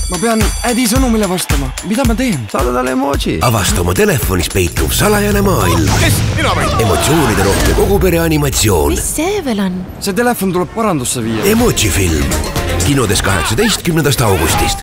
Ma pean Ädi sõnumile vastama. Mida ma teen? Saada talle emoji. Avasta oma telefonis peituv salajane maailm. Kes? Mina või? Emotsioonide rohke kogupere animatsioon. Mis see veel on? See telefon tuleb parandusse viia. Emoji film. Kinodes 18. augustist.